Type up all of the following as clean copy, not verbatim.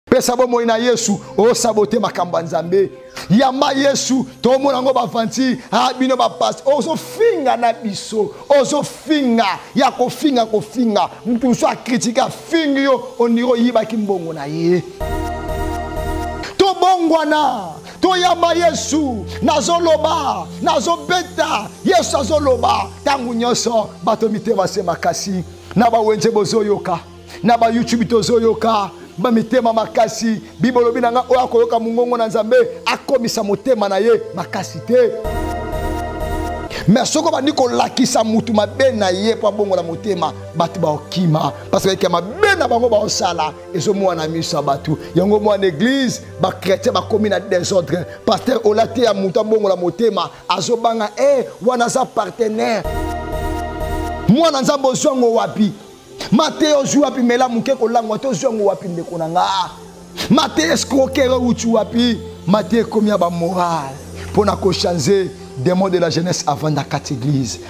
pesa bomo ina Yesu o sabote makamba nzambe yamba Yesu to mona ngo bafanti bino ba passe ozo finga na biso ozo finga ya ko finga mtu so critique finga yo oniro yiba kimbongo na ye to bongwana to yamba Yesu nazoloba nazobeta Yesu azoloba tangu nyoso bato mitema se makasi na ba wenje bozoyoka na ba YouTube tozoyoka ba mitema makasi bibolo binanga oya koyoka mungongo na nzambe akomisa motema na ye makasi te mais soko ba ndiko lakisa mutu mabe na ye pa bongo na motema batu ba okima parce que kema bena bango ba osala ezo mwana misa batu yango mwana église ba chrétien ba komi na désordre pasteur olate ya mutu bongo na motema azobanga wana za partenaire mwana nzambo zongo wapi Mateo wapi mela muke kolangwa to zongo wapi ndeko nanga Mateo escroquer uchu wapi Mateo komia ba moral pona ko changer des mots de la jeunesse avant la quatre église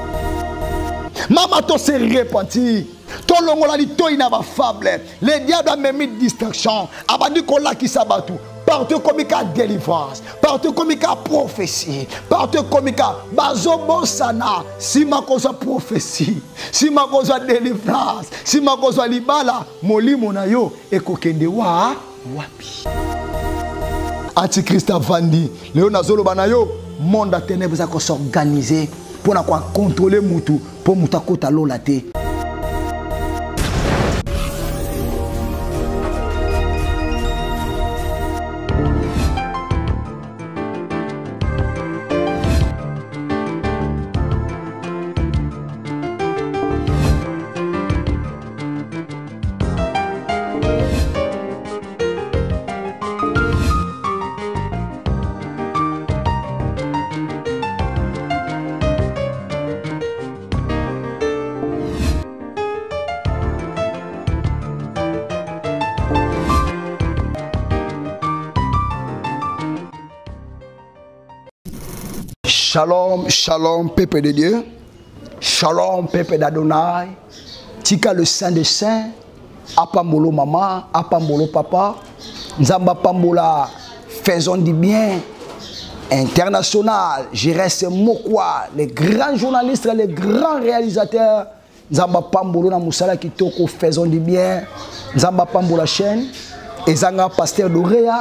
Mama to se repentir to longola li to ina ba fable le diable a mis distraction abandi ko la ki sabatu partout comme ka délivrance partout comme ka prophétie partout comme ka bazobo sana si makosa prophétie si makosa délivrance si makosa libala molimo na yo ekokende wa wapi Antichrist avandi leo nazolo bana yo monde à ténèbres a s'organiser pour na quoi contrôler mutu pour muta kota lola te Shalom, shalom, peuple de Dieu. Shalom, peuple d'Adonai. Tika le Saint des Saints. Apambolo maman, apambolo papa. Nzamba pambola, faisons du bien. International, je reste Mokwa, les grands journalistes, les grands réalisateurs. Nzamba pambolo na musala kitoko, faisons du bien. Nzamba pambola chaîne. Ezanga pasteur Dorea.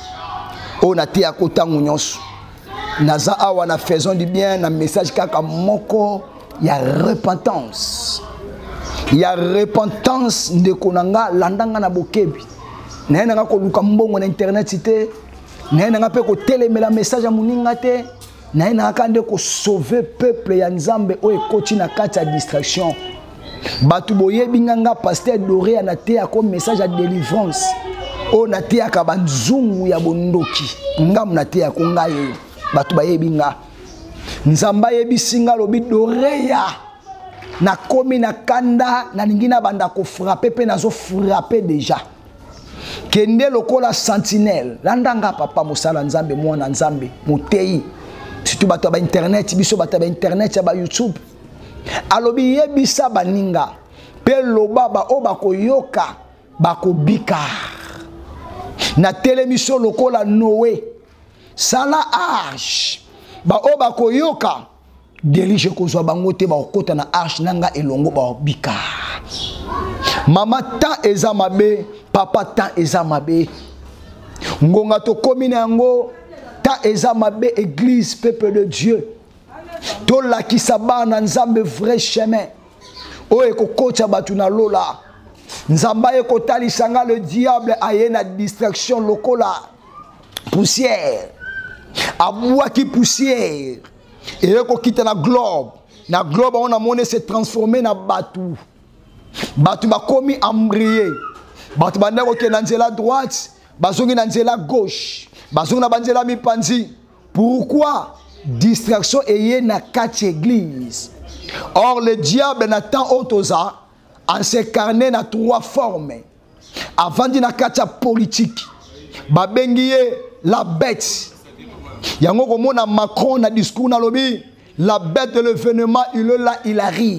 On a été à côté de Naza awa na faisons du bien, na message kaka moko, il y a repentance. Il y a repentance de konanga landanga na bokebi. Na nga ko luka mbongo na internet cité. Na nga pe ko telemela message ya muninga te. Na nga kande ko sauver peuple ya Nzambe o ekoti na kati ya distraction. Batu boyebi nga pasteur Doré na te ko message ya délivrance. O na te ka banzungu ya bondoki. Ngam na te ko ngaye. Batu bayebi nga Nzamba yebi singa lobi Doreya na komi na kanda na ningina banda ko frapper pe nazo frapper déjà kende lokola sentinelle landanga papa musala Nzambe mwana Nzambe mutei surtout batu ba internet biso batu ba internet ya ba YouTube alobi yebi sa baninga pe lobaba o bakoyoka bakobika na télémission lokola Noé Sala arche ba oba koyoka dirige kozwa bango te ba okota na arche nanga elongo ba bika mama ta eza mabe papa ta eza mabe ngonga to komina yango ta eza mabe église peuple de Dieu to la kisaba na Nzambe vrai chemin o ekokocha batu na lola Nzamba ekotalisanga le diable aye na distraction lokola poussière Aboua qui poussière et ko quitte na globe on a monnaie s'est transformé na batou ba komi embrayé batu banda ko na nzela droite bazongi na nzela gauche bazongi na banzela mipanzi pourquoi distraction eye na quatre églises or le diable n'attend autoza en s'incarner na trois formes avant dina quatre politique babengiye la bête Yango komona Macron na discours na lobby la bête de l'événement il est là il arrive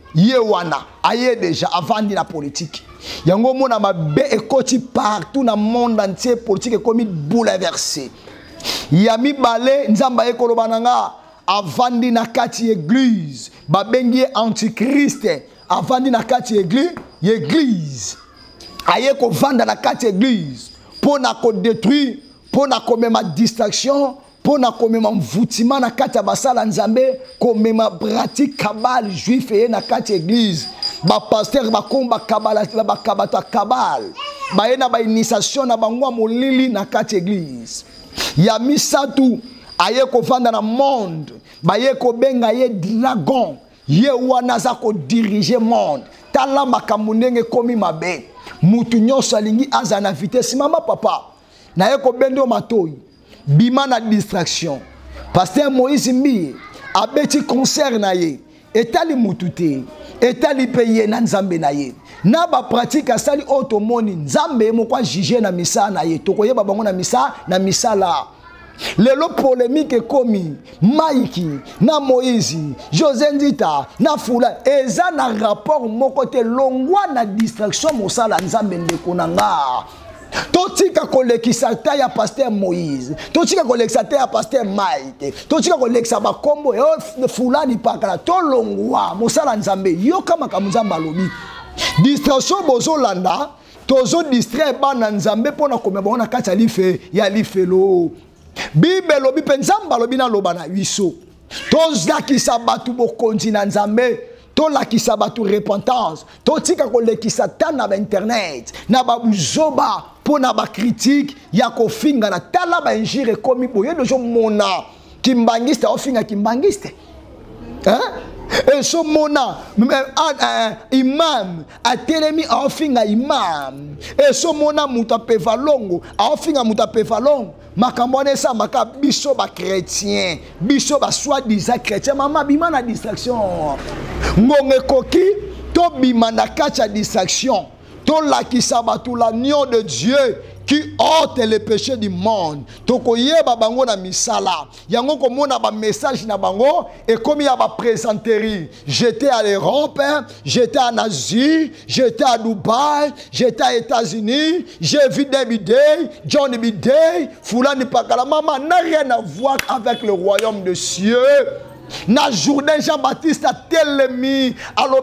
Yewana, aye déjà avant de la politique. Yango mona mabe ekoti partout dans le monde entier, politique est comme bouleversée. Yami balé nzamba ekoloba nanga avant de na kati église, babengi antichrist avant de na kati église. Aye ko vanda na kati église pour na ko détruire, pour na ko même distraction. Pour na komema mvutima na kati ya basala nzambe komema pratique kabal juif et na kati église ba pasteur ba komba kabala ba kabata kabal ba ena ba initiation na bangwa molili na kati église ya misatu aye ko vanda na monde ba ye ko benga ye dragon ye wana za ko diriger monde tala makambo ndenge komi mabe mutu nyonso alingi aza na vitesse mama papa na ye ko bendo matoi bima na distraction. Pasteur Moïse Mbi abeti concert na ye etali mutute etali peye na nzambe na ye na ba pratique asali otomoni nzambe mo kwa juger na misa na ye tokoyeba bango na misa la lelo polémique komi Maiki na Moïse José Ndita na Fula eza na rapport moko te longwa na distraction mosala nzambe ndeko nanga. Totika kolekisa ta ya pasteur Moïse, totika kolekisa ta ya pasteur Mike, totika kolekisa ba kombo e fulani pakala tolongwa mosala nzambe yo kama kamuzamba lobi. Distraction bozo landa, tozo distraire bana nzambe pona komeba na kati ya lifelo. Bible lobi pe nzamba lobi na loba na wiso. Tozakisa batu bokonzi na nzambe. To la kisa batu repentance, to tika ko le kisa tana ba internet, na ba buzoba po na ba critique ya ko finga na tala ba injire komi boye de jo mona kimbangiste o finga kimbangiste. Hein? Et so mona imam a telemi a finga imam. Et so mona muta pevalongo a finga muta pevalongo. Makambone sa maka biso ba chrétien, biso ba soi-disant chrétien, mama bima na distraction. Ngonge koki to bima na kacha distraction. To la kisabatu l'agneau de Dieu qui ôte les péchés du monde. Toko yeba bango na misala. Yango komona ba message na bango et comme ya ba présenterie. J'étais à l'Europe, j'étais en Asie, j'étais à Dubaï, j'étais aux États-Unis, j'ai vu des bidets, Johnny Bidet, Fulani Pakala. Maman n'a rien à voir avec le royaume de cieux. Na Jourdain Jean-Baptiste a tellement alors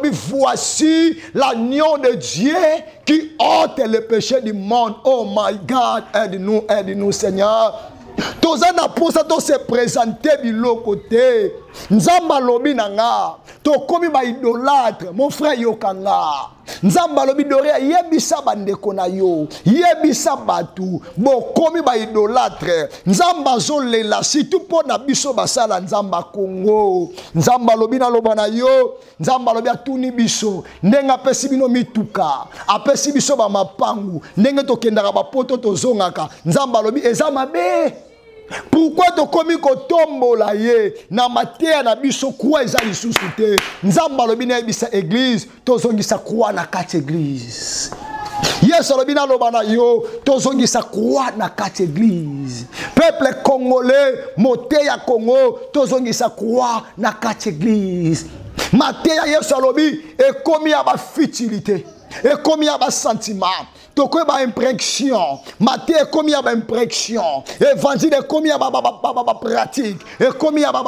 voici l'agneau de Dieu qui ôte le péché du monde. Oh my God, aide-nous Seigneur. Toza na posa to se présenter bilo côté. Nzamba lobi nanga. To komi ba idolâtre, mon frère yokanga. Nzamba lobi dore yebisa bandeko na yo. Yebisa batu. Bo komi ba idolâtre. Nzamba zolela surtout pour na biso basala nzamba Congo. Nzamba lobi na loba na yo. Nzamba lobi atuni biso. Ndenga pesi bino mituka. Apesi biso ba mapangu. Ndenge to kendaka ba poto to zongaka. Nzamba lobi eza mabe. Pourquoi to komi ko tombola ye na matea na biso kwa eza lisusu te nzamba lobi na bisa église tozongisa kwa na kati église Yesu lobi na loba na yo tozongisa kwa na kati église peuple congolais moteya Congo tozongisa kwa na kati église matea Yesu lobi ekomi ya ba futilité ekomi ya ba sentiment toko ba impression maté comme ya ba impression évangile comme ya ba pratique et comme ya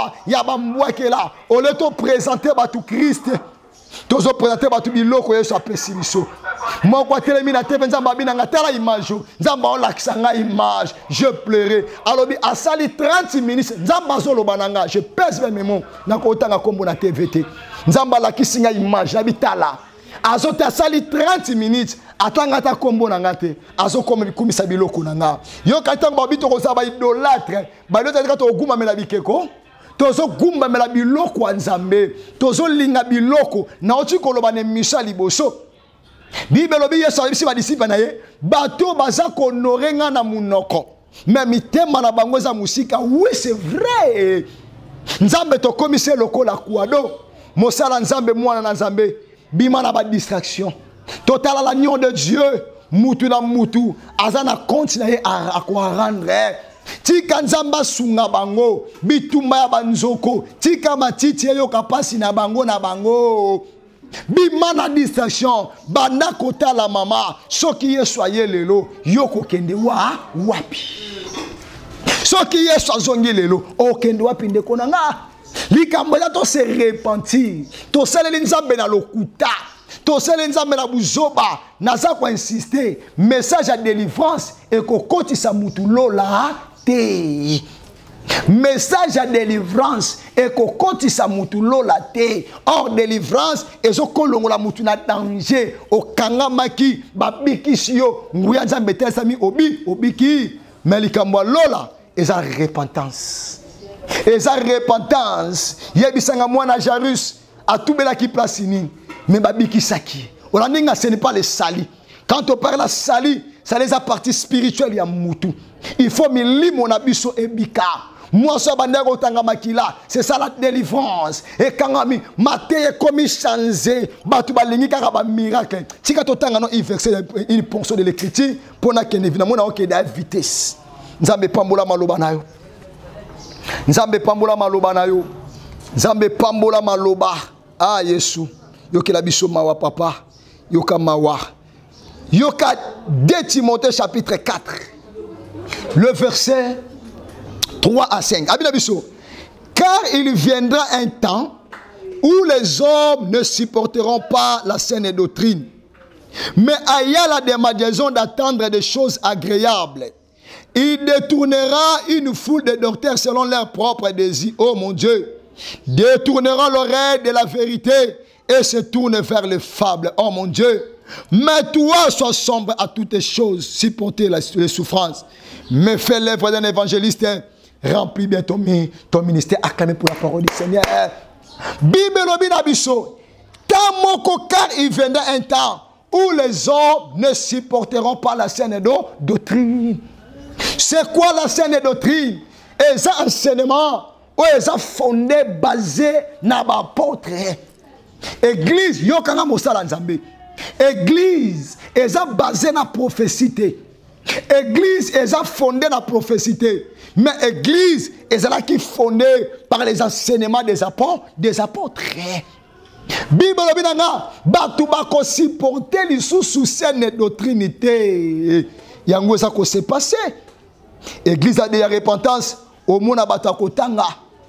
ba mwakela au lieu de présenter ba tout Christ tozo présenter ba tout biloko Yesu apesi biso moi kwa telemi na tv nzamba bina ngatala image nzamba on lakisanga image je pleurais alobi asali 30 minutes nzamba zolo bananga je pèse mes mots na ko tanga kombo na tvt nzamba lakisinga image na bitala azote asali 30 minutes atanga ta kombo na ngate azo komisa biloko na nga yo katanga babito ko saba idolâtre ba lota ka to guma mela bikeko tozo gumba mela biloko nzambe tozo linga biloko na oti koloba ne misa liboso Bible lobi Yesu abisi ba disciple na ye bato baza ko honorer nga na munoko mais mitema na bango za musika oui c'est vrai nzambe to komise lokola kuado mosala nzambe mwana na nzambe bima na ba distraction total l'agneau de Dieu mutu na mutu azana continue à quoi rendre tika nzamba sunga bango bitumba ya banzoko tika matiti yo kapasi na bango bimana distraction banda kota la mama soki Yesu aye lelo yoko kende wapi soki Yesu azongi lelo okende wapi ndeko nanga likambo ya to se repentir to sele nzambe na lokuta to sele nzambe na buzoba naza ko insister message à délivrance et ko kotisa mutu lola te message à délivrance et ko kotisa mutu lola te or délivrance ezo kolongola mutu na danger okangamaki babikisi yo nguya nzambe te sami obiki mais likambo lola eza repentance. Et sa repentance, yebisanga mwana Jarus a tout bela qui place ni mais babiki saki. Olandinga ce n'est pas le sali. Quand on parle de sali, ça les a partie spirituelle ya mutu. Il faut mi mon abiso ebika. Moi ça bandego tanga makila, c'est ça la délivrance. Et quand mi maté comme changer, batu balingi kaka ba miracle. Tika to tanga no verset une portion de l'écriture pour na kene évidemment na ok da vitesse. Nzambe pambola maloba nayo. Nzambe pambola maloba na yo. Nzambe pambola maloba. Ah Yesu. Yoka la biso mawa papa. Yoka mawa. Yoka 2 Timothée chapitre 4. Le verset 3 à 5. Abina biso. Car il viendra un temps où les hommes ne supporteront pas la saine doctrine, mais ayant la démangeaison d'attendre des choses agréables. Il détournera une foule de docteurs selon leurs propres désirs. Oh mon Dieu. Détournera l'oreille de la vérité et se tourne vers les fables. Oh mon Dieu. Mais toi, sois sombre à toutes les choses, supporter les souffrances. Mais fais l'œuvre d'un évangéliste. Remplis bien ton ministère. Acclamez pour la parole du Seigneur. Bible Biso. Car il viendra un temps où les hommes ne supporteront pas la saine doctrine. C'est quoi la saine doctrine? Et ça enseignement, et ça fondé, basé na l'apôtre. Église, yokanga mosala nzambe. Église, et ça basé na prophétie. Église, et ça fondé na prophétie. Mais église, et ça qui fondé par les enseignements des apôtres. Bible binanga, batu bako supporter les sous saine doctrinité. Yango ça ko s'est passé. Église a des repentance au monde batakotanga.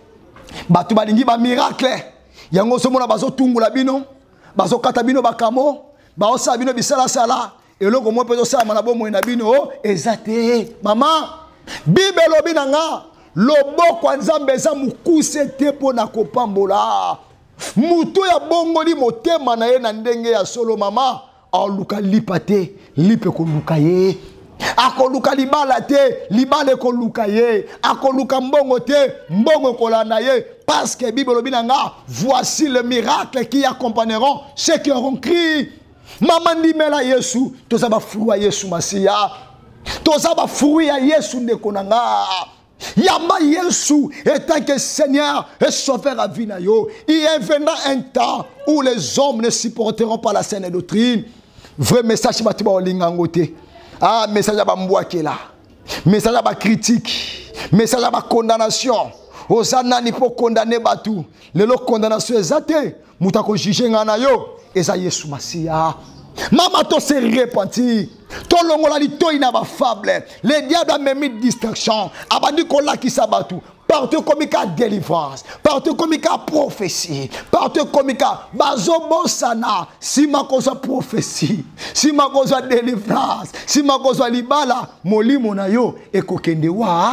Batu balingi ba miracle. Yango so mona bazo tungula bino, bazo kata bino bakamo, ba osa bino bisala sala. Et loko mo pezo sa mana bomo na bino ezate. Maman, Bible lobinanga, lobo kwa nzambe za mukuse te pona kopambola. Muto ya bongo li motema na ye na ndenge ya solo mama, aluka lipate, lipe ko lukaye. Akoluka libala te, libale koluka ye. Akoluka mbongo te, mbongo kolanda ye. Parce que Bible lobinanga, voici le miracle qui accompagneront ceux qui auront crié. Maman dit mela Yesu, toza ba fruit Yesu Masia. Toza ba fruit Yesu ndekonanga. Yamba Yesu étant que Seigneur et Sauveur à Vinayo. Il viendra un temps où les hommes ne supporteront pas la saine doctrine. Vrai message batiba olingangote. Ah, message à Bambouakela, message à critique, message à condamnation. Osana ni pour condamner Batou. Le condamnation exacte. Moutako juger ngana yo. Eza Yesu Masia. Maman to se repenti. To longola li to ina ba fable. Le diable a même mis distraction. Abandi kola ki sabatu. Partout comme il y a délivrance, partout comme il y a prophétie, partout comme il y a bazobo sana, si ma cause prophétie, si ma cause délivrance, si ma cause libala, moli monayo et kokende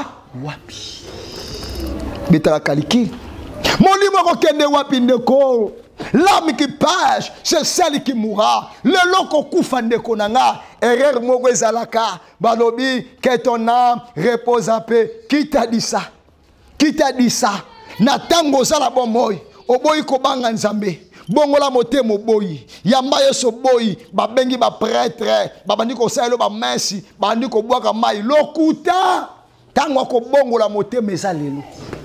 wapi. Betara kaliki. Moli mo kokende wapi ndeko. L'âme qui pêche, c'est celle qui mourra. Le loko kufa ndeko nanga, erreur mogo ezalaka, balobi que ton âme repose en paix. Qui t'a dit ça? Qui t'a dit ça? Natango zala bomoy, oboyi ko banga nzambe. Bongola motemo boyi, yamba yeso boyi, babengi ba prêtre, babandi ko saelo ba mercy, bandi ko bwaka mai lokuta. Tango ko bongola motemo ezalelo.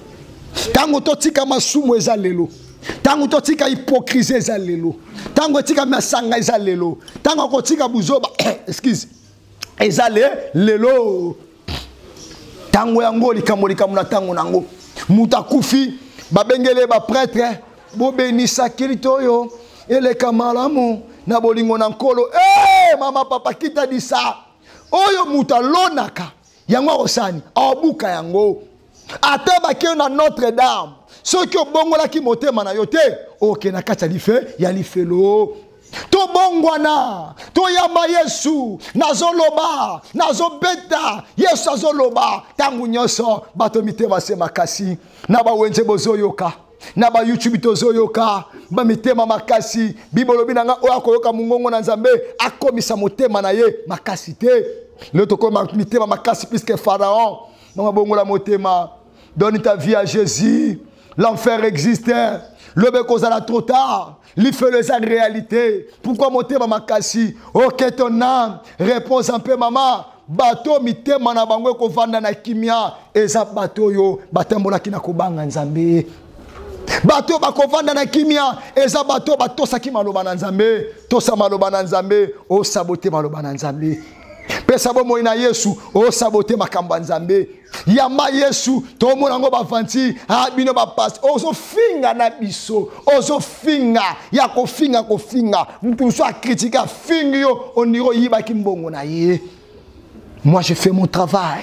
Tango totika masumu ezalelo. Tango totika hypocrisie ezalelo. Tango tika masanga ezalelo. Tango ko tika buzoba, excuse. Ezalelo. Tango yango likambo na tango nango. Muta kufi babengele ba prêtre bo benisa kilito yo ele kamalamu na bolingo na nkolo. Mama papa kita di ça. Oyo muta lonaka yango osani abuka yango. Ateba ke na Notre Dame. Ceux qui ont bongola ki motema na yote. Ok na kata life ya lifelo. To bongwana, to yamba Yesu, nazoloba, nazobeta, Yesu azoloba, tangu nyoso, bato mitema se makasi, naba wenze bozoyoka, naba YouTube tozoyoka, ba mitema makasi, bibolobi nanga oya koyoka mungongo na Nzambe, akomisa motema na ye, makasi te. Le toko mitema makasi puisque Pharaon, mama bongola motema, donne ta vie à Jésus, l'enfer existait, le bekozala trop tard. Il fait les réalité. Pourquoi monter ma kassi? Ok ton âme. Réponse un peu maman. Bateau mite mana bango ko vanda na kimia. Eza bateau yo. Batembo na kina kubanga nzambe. Bateau ba ko vanda na kimia. Eza bateau bateau saki maloba na nzambe. Tosa maloba na nzambe. O sabote maloba na nzambe. Pesa bo moina Yesu. O sabote makamba nzambe. Yama Yesu, to monango ba fanti, bino ba pass, ozo finga na biso, ozo finga, ya ko finga, mtu so critique finga yo, oniro yiba kimbongo na ye. Moi je fais mon travail.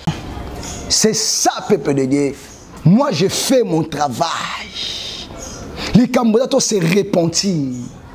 C'est ça peuple de Dieu. Moi je fais mon travail. Les Cambodgiens to se repentir.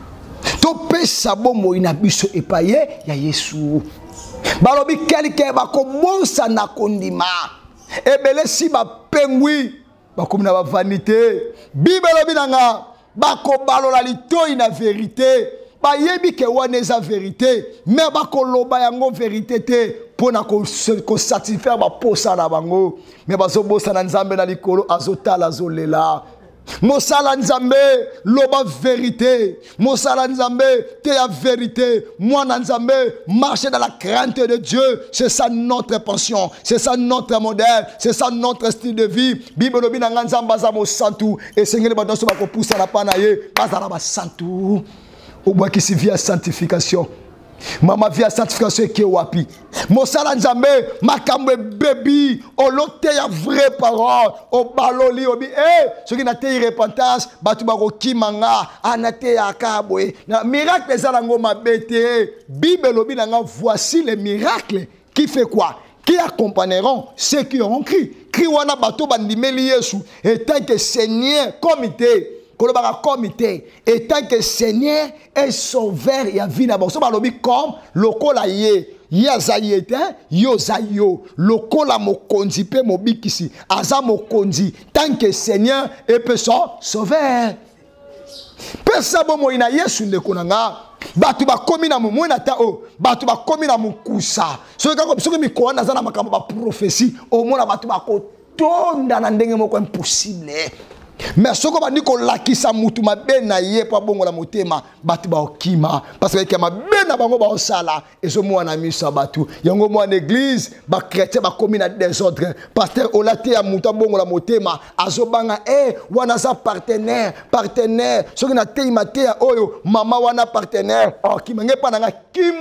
To pesa bo moina biso epaye ya Yesu. Balobi quelqu'un va commencer na kondima. Ebele si ba pengui ba komina ba vanité. Bibalobi nanga ba ko balola litoi na vérité. Ba yebi ke wana za vérité, mais ba ko loba yango vérité te pona ko satisfaire ba posa na bango. Mais bazo bosa na Nzambe na likolo azotala azolela. Mosala Nzambe loba vérité. Mosala Nzambe te ya vérité. Moi Nzambe marcher dans la crainte de Dieu. C'est ça notre pension. C'est ça notre modèle. C'est ça notre style de vie. Bible lobi na Nzamba za mo santu. Et Seigneur ba doso ba ko poussa na panaye. Bazala ba santu. Au bois qui se vit à sanctification. Mama via sanctification qui est wapi. Mosala Nzambe makambe baby olote ya vraie parole o baloli obi ce qui n'a te repentance batu ba ko kimanga anate ya kabwe na miracle za ngo mabete Bible lobi nanga voici les miracles qui fait quoi qui accompagneront ceux qui auront cru cri wana bato bandimeli Yesu et tant que Seigneur comité comité et tant que Seigneur est sauveur ya vie na bon so balobi comme lokola ye yazayete yozayo lokola mokonzi pe mobikisi aza mokonzi tant que Seigneur est peut sauveur pesa bomo ina Yesu ndeko nanga batu ba komi na mumu na ta o batu ba komi na mukusa soki mikona naza na makambo ba prophétie au mona batu ba ko tonda na ndenge moko impossible. Mais ce qu'on va dire qu'on l'a qui sa moutou ma ben na ye pas bon la motema batu ba okima parce que ma ben na bango ba osala et ce moi na mi sa batu yango moi en église ba chrétien ba commis na désordre pasteur olate ya mouta bon la motema azobanga wana sa partenaire ce que na te imate ya oyo mama wana partenaire okima ngepa na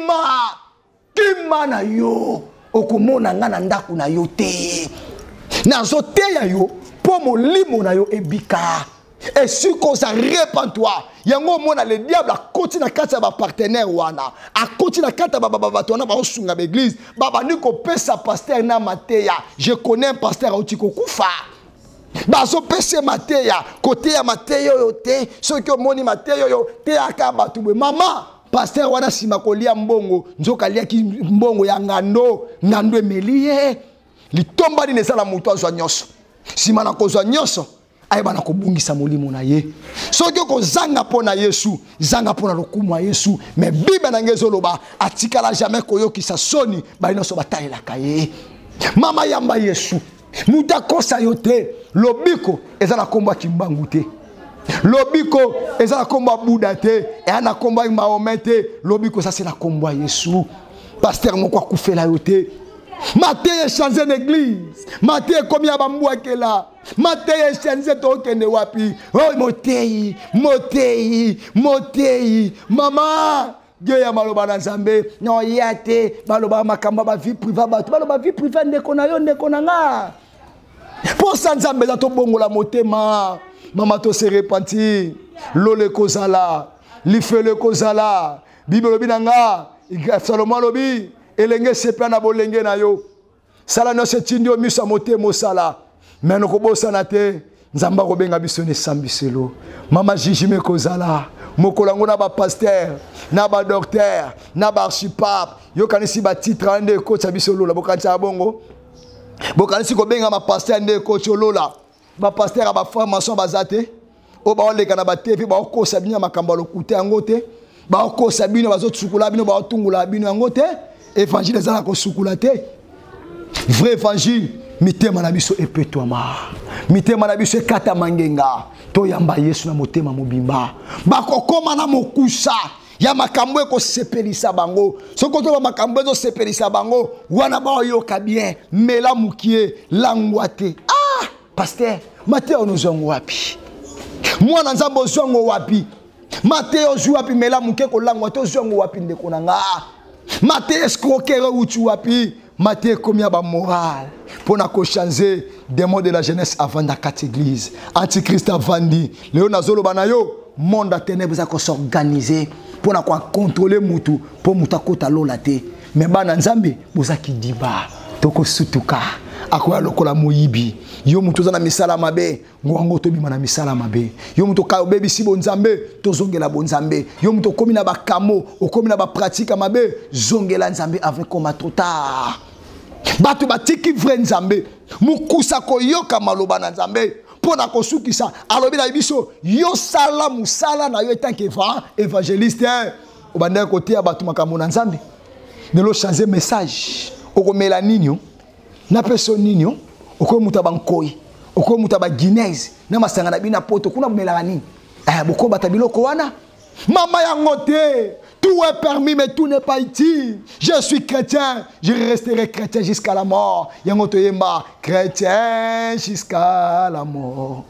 kima na yo okomona nga na ndaku na yo te na zote ya yo pour limo na yo ebika et si qu'on ça répand-toi yango mona le diable a continue na kata ba partenaire wana a continue na kata ba wana ba osunga l'église baba niko pesa pasteur na mateya je connais un pasteur otiko kufa bazo pesa mateya côté ya mateya yo te ceux qui moni mateya yo te akaba tubwe mama pasteur wana sima kolia mbongo nzoka lia ki mbongo ya ngando emelie litomba ni nesala mutu azwa nyoso sima na kozwa nyoso ayeba na kobungisa molimo na ye soki ko zanga pona Yesu zanga pona lokumu ya Yesu mais bible na ngezo loba atikala jamais koyokisa soni balino so batalela kaye mama yamba Yesu muta kosa yote lobiko ezala komba kimbangu te lobiko ezala komba Buddha te et ana komba Mahomet te lobiko ça c'est la komba Yesu pasteur moko akufela yote Matthieu changé d'église. Matthieu comme ya bambou akela. Matthieu changé tokende wapi. Oh motei. Maman Dieu ya maloba na Nzambe non yate maloba makamba ba vie privée bato maloba vie privée ndeko na yo ndeko na nga pour ça Nzambe za to bongola motema mama to se repentir lole kozala lifele kozala Bible binanga Salomon lobi elenge sepla na bolenge na yo sala no se tindio misa motema sala mais no kobosana te Nzamba kobenga biso ne sambiselo mama jijime kozala mokolango na ba pasteur na ba docteur na ba archipape yo kanisi ba titre ande coach biso lola bokanisa bongo bokanisi kobenga ma pasteur ande coach lola ba pasteur ba formation bazate o ba oleka na ba TV ba okosa bino makambo lokute angote ba okosa bino bazotsukula bino ba otungula bino angote évangile za ko sukula te vrai évangile mitema na biso epetwama mitema na biso ekata mangenga to yamba Yesu na motema mobimba bakokoma na mokusa ya makambo eko sepelisa bango soko to makambo ezo sepelisa bango wana ba yoka bien mela mukie langwate ah pasteur Mateo nozongo wapi mwana Nzambe ozongo wapi Mateo ozwa wapi mela mukie ko langwate ozongo wapi ndeko na nga Mateo escroquer uchu wapi Mathieu combien ba moral pour na ko changer des mots de la jeunesse avant la quatre église antichrist avandi leo nazolo banayo monde à ténèbres a ko s'organiser pour na ko contrôler mutu pour muta kota lola te mais bana Nzambe bozaki diba toko sutuka akoya lokola moyibi yo mutu za na misala mabe ngwango to bima na misala mabe yo mutu ka obebi si bonzambe to zongela bonzambe yo mutu komi na ba kamo okomi na ba pratique mabe zongela Nzambe avec comme trop tard batu batiki vrai Nzambe mukusa ko yoka maloba na Nzambe pona ko sukisa alobi na biso yo sala musala na yo tant que évangéliste obanda côté ya batu makambo na Nzambe ne lo changer message okomela ninyo na personne ninyo oko muta bankoi oko muta ba Guinness na masanga na bina poto kuna mela nini boko batabiloko wana mama yangote tout est permis mais tout n'est pas utile je suis chrétien je resterai chrétien jusqu'à la mort yangoto yemba chrétien jusqu'à la mort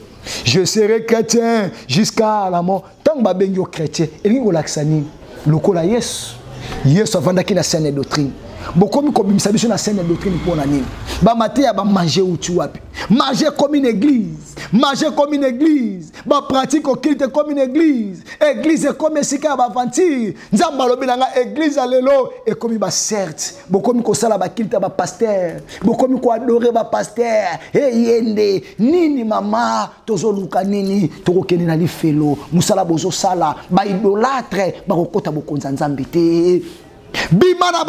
je serai chrétien jusqu'à la mort tant ba bengo chrétien elingi ko laksani lokola Yesu avandaki na saine doctrine bokomi kobimisa biso na saine doctrine pour na nini ba maté ba manger utu wapi manger comme une église ba pratique au culte comme une église comme sika ba aventure Nzamba lobi nga église alelo et comme ba certes bokomi ko sala ba culte ba pasteur bokomi ko adorer ba pasteur yende nini mama tozoluka nini tokokene na lifelo musala bozo sala ba idolâtre ba kokota bokonza Nzambe te bimana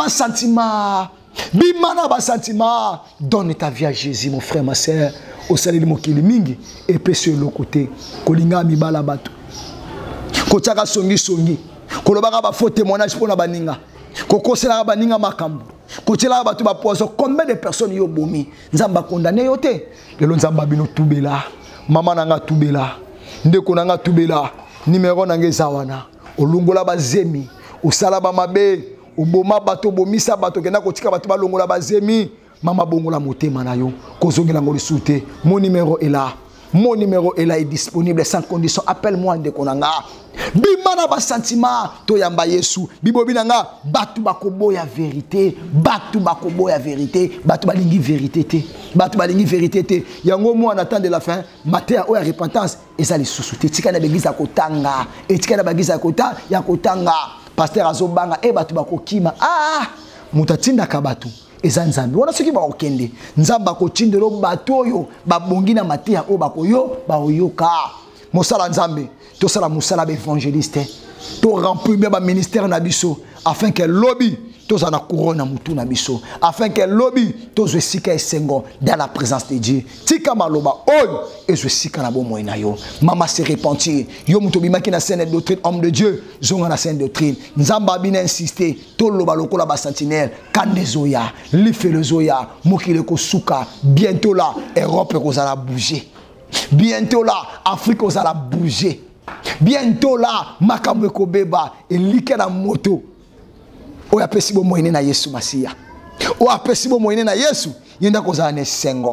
ba sentiment donne ta vie à Jésus mon frère ma sœur au salut mokili mingi et pe sur le côté kolinga mibala bato kochaka songi kolobaka ba faux témoignage pour na baninga kokosela baninga makambo kochela bato ba poison combien de personnes yo bomi Nzamba condamné yo te lelo Nzamba bino tubela mama nanga tubela ndeko nanga tubela numéro nanga zawana olungola bazemi osala ba mabe oboma bato bomisa bato kena kotika bato balongola bazemi mama bongola motema na yo kozongela ngoli soute mon numéro est là est disponible sans condition appelle-moi ndeko nanga bimana ba sentiment to yamba Yesu bibobi nanga batu bakoboya vérité batu balingi vérité te yango mo en attend de la fin matin o ya repentance ezali susute tika na begiza kotanga etika na begiza kota ya kotanga pasteur azobanga batu bakokima mutatinda kabatu eza Nzambe wana soki bakokende Nzamba kotindelo bato oyo babongi na matia o bakoyo baoyoka mosala Nzambe to sala musala évangéliste to remplir bien ba ministère na biso afin que lobby to za na couronne na mutu na biso afin que lobby to zo sika esengo dans la présence de Dieu tika maloba oyo ezo sika na bomo na yo mama se repentir yo mutu bimaki na saine doctrine homme de Dieu zonga na saine doctrine Nzamba bina insister to loba lokola ba sentinelle kandezoya lifelozoya mokile ko suka bientôt là Europe kozala bouger bientôt là Afrique kozala bouger bientôt là makambo ekobeba elike na moto oya pesi bo moyene na Yesu Masia o apesi bo moyene na Yesu yenda kozala ne sengo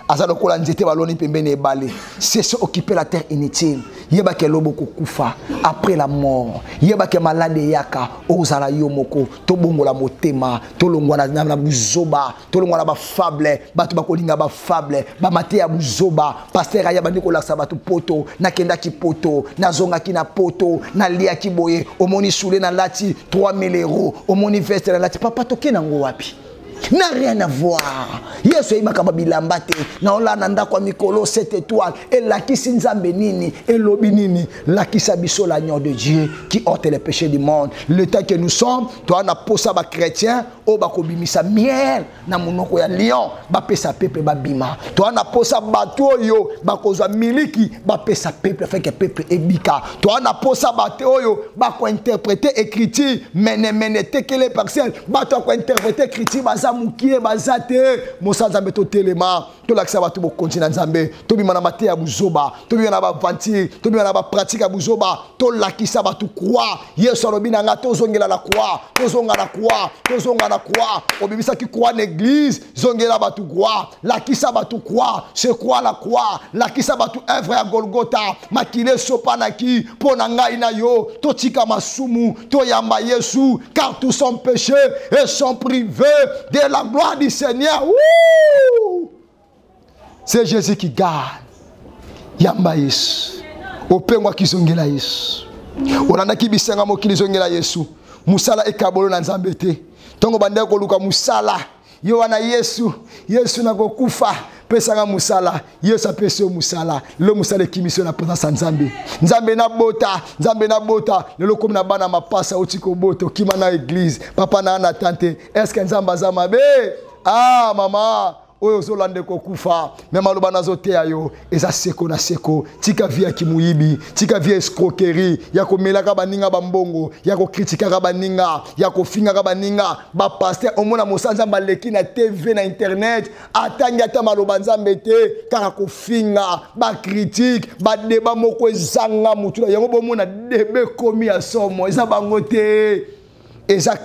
Aza lokola nzete baloni pembeni ebale. Cessez occuper la terre inutile. Yeba ke lobo kokufa après la mort. Yeba ke malade yaka ozala yomoko to bongola motema to longwana na buzoba to longwana ba fable batu bakolinga ba fable ba mate ya buzoba pasteur aya bandi kolaksa batu poto na kenda ki poto na zonga ki na poto na lia ki boye omoni soule na lati 3000 euros omoni veste na lati papa toke nango wapi n'a rien à voir. Yesu est makaba bilambate na ola nanda kwa mikolo 7 étoiles et la kisi nzambe nini et lobi nini la kisa biso l'agneau de Dieu qui ôte les péchés du monde. Le temps que nous sommes, toi na posa ba chrétien o ba kobimisa miel na monoko ya lion ba pesa peuple ba bima. Toi na posa bato yo ba kozwa miliki ba pesa peuple fait que peuple ebika. Toi na posa bato yo ba ko interpréter écriture mene tekele parcelle ba to ko interpréter écriture mukie bazate mosa nzambe to telema to lakisa batu bo continent nzambe to bima na mate ya buzoba to bima na ba vantir to bima na ba pratique ya buzoba to lakisa batu croix Yesu alobi na nga to zongela la croix to zonga na croix to zonga na croix obibisa ki croix l'église zongela batu croix lakisa batu croix c'est quoi la croix lakisa batu œuvre ya Golgotha makile sopana ki pona ngai na yo to tika masumu to yamba Yesu car tous sont péchés et sont privés de la gloire du Seigneur. C'est Jésus qui gagne. Yamba Yesu. Opengwa kizongela Yesu. Olanda kibisenga mokili zongela Yesu. Musala ekabolo na nzambe te. Tongo bande ko luka musala. Yo wana Yesu. Yesu na kokufa. Pesanga musala. Yesu apese musala. Le musala kimisio na présence nzambe. Nzambe na bota. Lelo comme na bana mapasa otiko boto kima na église. Papa na ana tante. Est-ce que nzamba zama be? Ah mama. Oyo zolande kokufa même aloba nazote ayo eza seko na seko tika via kimuibi tika via escroquerie ya komelaka baninga bambongo ya ko critiquer baninga ya ko finga baninga ba pasteur omona mosanza maleki na TV na internet atanga ata maloba nzambe te kaka ko finga ba critique ba débat moko ezanga mutu yango bomona debe komi ya somo eza bango te eza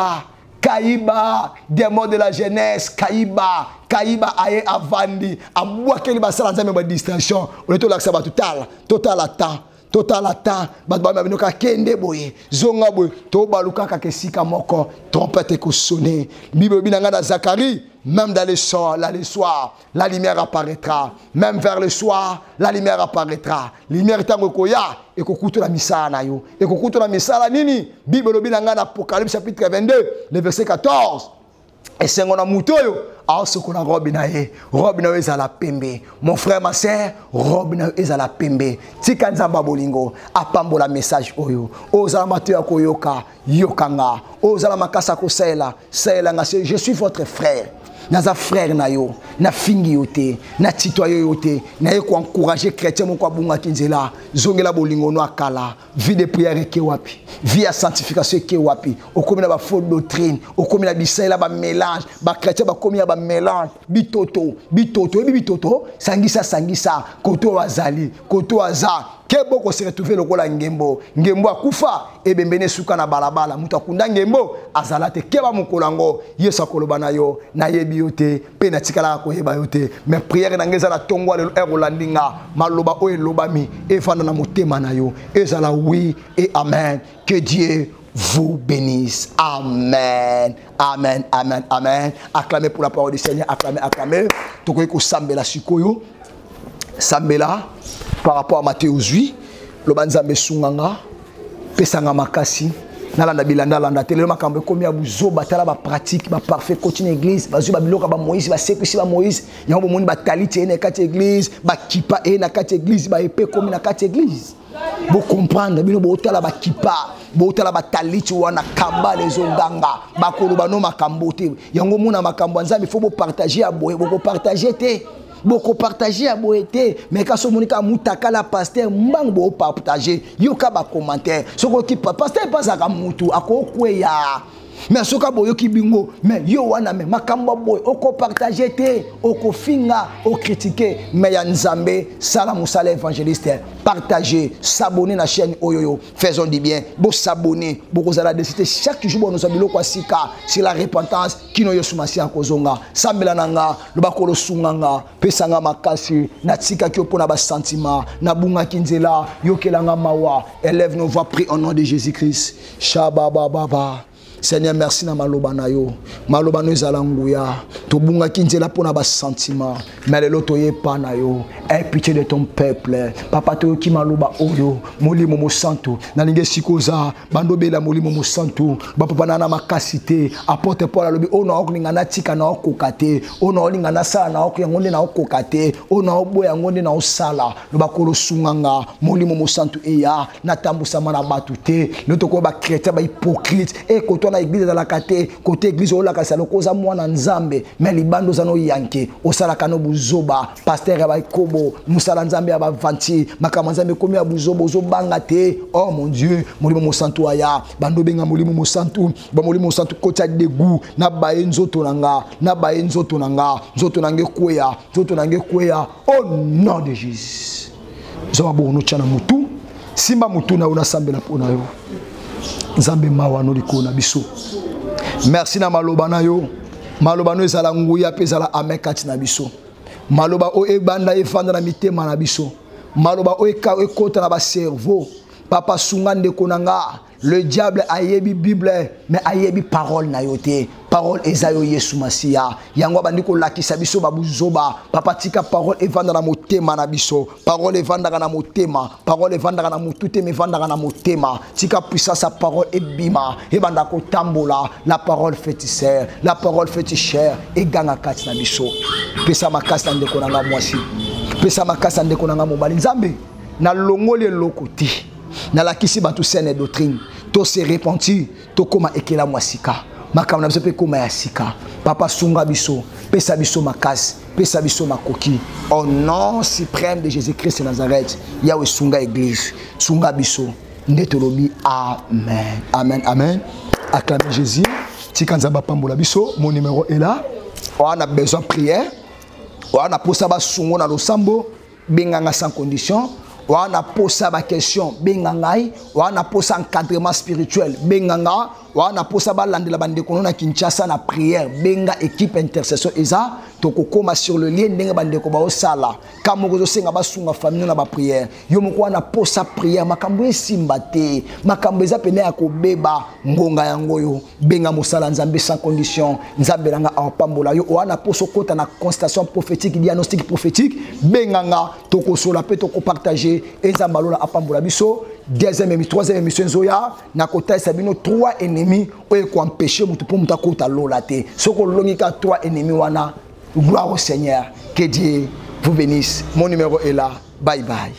Kaïba, démon de la jeunesse, Kaïba aye avandi, abwa keli basala nzambe ba distraction, on est tout là ça va total attend, ba binoka kende boye, zonga boye, to baluka ka kesika moko, trompette ko sonner. Bible binanga na Zacharie, même dans le soir, la lumière apparaîtra. Même vers le soir, la lumière apparaîtra. Lumière tango koya et kokuto la misala yo. Et kokuto la misala nini? Bible binanga na Apocalypse chapitre 22, le verset 14. Et c'est on a mutoyo. Alors ce qu'on a robina est à la pembe. Mon frère, ma soeur, robina est à la pembe. Tika nzamba bolingo, apambola message oyo. Ozala matoya koyoka, yokanga. Ozala makasa ko saela nga je suis votre frère. Naza frère na yo, na fingi yote, na titoyo yote, na ye ko encourager chrétien mon kwa bunga kinzela, zongela bolingo no akala, vie de prière ke wapi, vie à sanctification ke wapi, okomi na ba fausse doctrine, okomi na bisaila ba mélange, ba chrétien ba komi ba mélange, bitoto, sangisa, koto wazali, koto waza. Keboko se retrouver lokola ngembo akufa ebembene suka na balabala mutu akunda ngembo azalate keba mokolango Yesu akoloba na yo na yebi yote pe na tikala ko yeba yote mais prière na ngeza na tongwa le erolandinga maloba o elobami efanda na motema na yo ezala oui et amen. Que Dieu vous bénisse. Amen. Acclamez pour la parole du Seigneur. Acclamez. Tokoy ko sambela sikoyo. Sambela par rapport à Matthieu 8, le banzambe sunganga, pesanga makasi, nalanda bilanda landa tele makambe komi ya buzo batala ba pratique ba parfait continue église, bazu ba biloka ba Moïse ba sekusi ba Moïse, yango moni ba talite na kati église, ba kipa na kati église, ba épée komi na kati église. Vous comprendre, bino bo tala ba kipa, bo tala ba talite wana kamba les ondanga, ba koloba no makambo te. Yango mona makambo nzambe faut bo partager a boye, bo partager te. Beaucoup partager à boété mais quand son monika mutaka la pasteur mbang bo partager yoka ba commentaire ce qui pasteur pas à mutu akokweya mais soka boyo ki bingo mais yo wana me makambo boy oko partager te oko finga o critiquer mais ya nzambe sala musala évangéliste partager s'abonner na chaîne oyoyo faisons du bien bo s'abonner bo kozala décider chaque jour bo nous abilo kwa sika c'est la repentance kino yo sumasi akozonga sambela nanga lobakolo sunganga pesanga makasi na tika ki opona ba sentiment na bunga kinzela yokelanga mawa élève nos voix prie au nom de Jésus-Christ shababa baba. Seigneur, merci na maloba na yo. Maloba no ezala nguya. Tobunga kinzela pona ba sentiment. Mais le loto ye pa na yo. Aie pitié de ton peuple. Papa to ki maloba oyo. Molimo mo santo. Na linge sikoza. Bando bela molimo mo santo. Ba papa na makasite. Apporte pour la lobi. Ona okulinga na tika na okokate. Ona olinga na sala na ok ngonde na okokate. Ona oboya ngonde na osala. Loba kolo sunganga. Molimo mo santo eya. Na tambusa mana batute. Loto ko ba chrétien ba hypocrite. E koto na église dans la kate côté église ola kasalo koza mwana nzambe mais libando zano yanke osala kano buzoba pasteur ba kobo musala nzambe aba vanti makama nzambe komi ya buzoba ozobanga te oh mon Dieu molimo mo santu aya bando benga molimo mo santu ba molimo mo santu kota de goût na ba nzoto nanga na ba nzoto nanga nzoto nange kweya au nom de Jésus zo ba no chana mutu simba mutu na una sambela pona yo Nzambe mawa no likona biso. Merci na maloba na yo. Maloba no ezala nguya pe ezala amekati na biso. Maloba o ebanda efanda na mitema na biso. Maloba o ekota na ba cerveau. Papa sunga ndeko nanga. Le diable a yebi Bible mais a yebi parole na yote. Parole ezayo Yesu Masia. Yango bandiko lakisa biso babuzoba. Papa tika parole evanda na motema na biso. Parole evanda na motema. Parole evanda na motute me evanda na motema. Tika puissance sa parole ebima. Ebanda ko tambola. La parole fétichère. La parole fétichère. Eganga kati na biso. Pesa makasa ndeko nanga mwasi. Pesa makasa ndeko nanga mobali nzambe. Na longole lokoti. Na la kisi batu sene doctrine to se repentir to koma ekela mwasika makam na biso pe koma ya sika papa sunga biso pesa biso makasi pesa biso makoki au nom suprême de Jésus-Christ de Nazareth Yahweh sunga église sunga biso ndetolobi amen amen amen acclamez Jésus tikanzamba pambola biso mon numéro est là on a besoin de prière on a posa ba sungo na losambo benganga sans condition. On a posé la question, bengangai, on a posé encadrement spirituel, benganga, on a posé la bande la bande kono na Kinshasa na prière, benga équipe intercession eza, toko koma sur le lien benga bande ko ba osala, kamogo senga ba sunga famille na ba prière, yo moko na posé prière makambo esimba te, makambo eza pene ya ko beba ngonga yango yo, benga mosala nzambe sans condition, nzambe langa apambola yo, on a posé kota na constatation prophétique, diagnostic prophétique, benganga toko sola pe toko partager ezambalola apambola biso deuxième émission troisième émission zoya na kota sabino trois ennemis oye ko empêcher mutu pour muta kota lola te soko longika trois ennemis wana gloire au Seigneur que Dieu vous bénisse mon numéro est là bye bye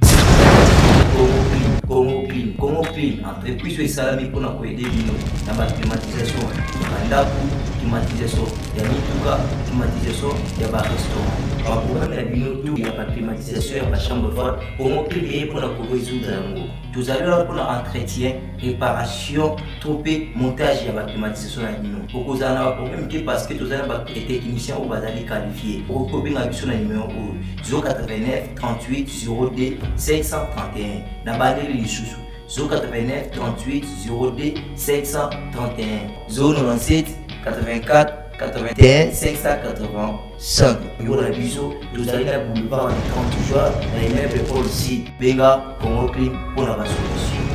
Congo Clean, entreprise et salami pour nous aider dans la climatisation, climatisation, il y a mituka, climatisation, il y a restaurant. Par programme il y a la climatisation, il y a la chambre froide. Congo Clean est pour nous résoudre un mot. Tout à l'heure pour l'entretien, réparation, tropé, montage, il y a la climatisation à nous. Pour que vous ayez un problème parce que vous avez des techniciens ou vous allez qualifier. Pour que vous ayez un numéro 089 38 02 531. Dans la les sous 089 38 02 531 097 84 81 585. Pour la biseau, vous allez la boulevard en 30 jours, dans les mêmes pour le site Benga, Congo Clean pour la solution.